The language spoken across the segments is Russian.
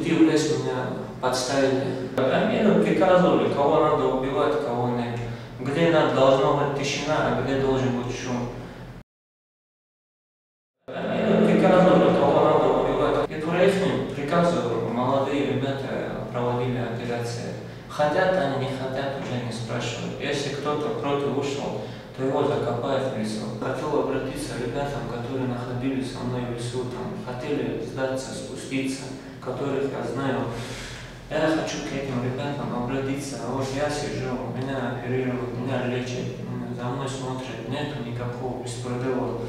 Мужики в лес меня подставили. Они приказывали, кого надо убивать, кого нет. Где должна быть тишина, а где должен быть шум. Они приказывали, кого надо убивать. И по их приказу молодые ребята проводили операции. Хотят они, не хотят, уже не спрашивают. Если кто-то против ушел, то его закопают в лесу. Хотел обратиться к ребятам, которые находились со мной в лесу, там, хотели сдаться, спуститься, которых я знаю. Я хочу к этим ребятам обратиться. Вот я сижу, меня оперируют, меня лечат, за мной смотрят, нету никакого беспредела.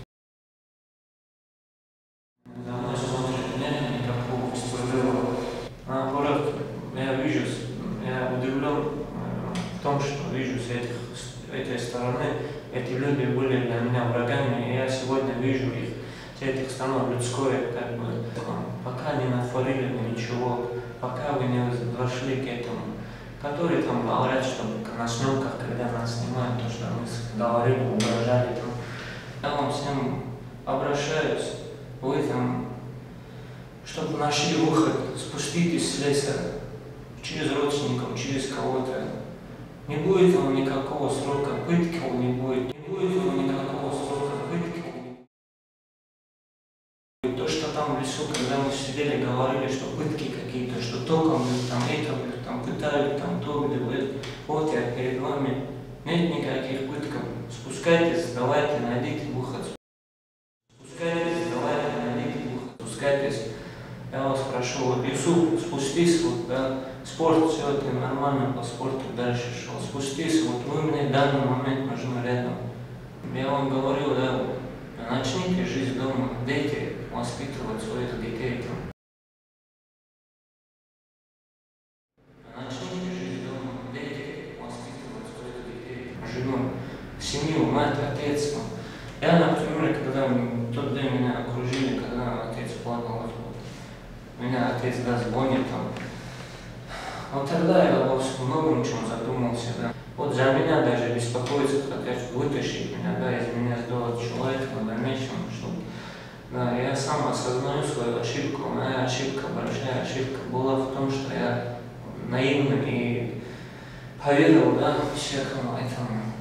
За мной смотрят, нету никакого беспредела. Наоборот, я вижу, я удивлен в том, что вижу с этой стороны, эти люди были для меня врагами, и я сегодня вижу их, с этих сторон людское, как бы, пока не натворили ничего, пока вы не вошли к этому, которые там говорят, что на съемках, когда нас снимают, то, что мы говорили, угрожали, там, я вам всем обращаюсь, вы там, чтобы нашли выход, спуститесь с леса, через родственников, через кого-то. Не будет вам никакого срока пытки, не будет вам никакого срока пытки. То, что там в лесу, когда мы сидели, говорили, что пытки какие-то, что током, там это, там пытали, там то, вот я перед вами, нет никаких пыток. Спускайтесь, давайте, найдите выход. Спускайтесь, давайте, найдите выход. Спускайтесь. Я вас прошу, вот Юсуф, спустись, вот, да, спорт, все, ты нормально по спорту дальше шел, спустись, вот вы мне в данный момент нужны рядом. Я вам говорю, да, начните жизнь дома, дети, воспитывать своих детей там. Начните жизнь дома, дети, воспитывать своих детей, жену, семью, мать, отец. Я, например, когда в тот день меня окружили, когда отец плакал, меня отец звонит там. Вот тогда я обо многом чем задумался, да. Вот за меня даже беспокоиться, хотят вытащить меня, да, из меня сделать человека в дальнейшем, чтобы, да, я сам осознаю свою ошибку. Моя ошибка, большая ошибка была в том, что я наивно и поверил, да, всякому этому.